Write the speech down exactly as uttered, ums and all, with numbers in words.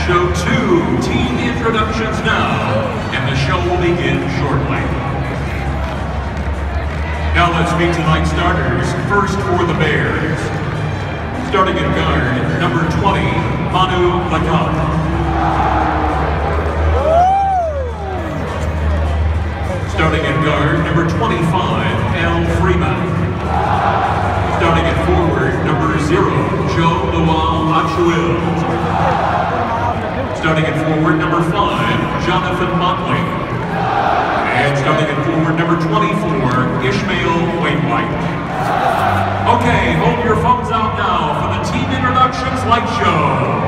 show two team introductions now, and the show will begin shortly. Now let's meet tonight's starters. First for the Bears. Starting at guard, number twenty, Manu Lagat. Starting at guard, number twenty-five, Al Freeman. Starting at forward, number zero, Joe Noel Achuil. Starting at forward, number five, Jonathan Motley. And starting at forward, number twenty-four, Ishmael Wainwright. Okay, hold your phones out now for the Team Introductions Light Show.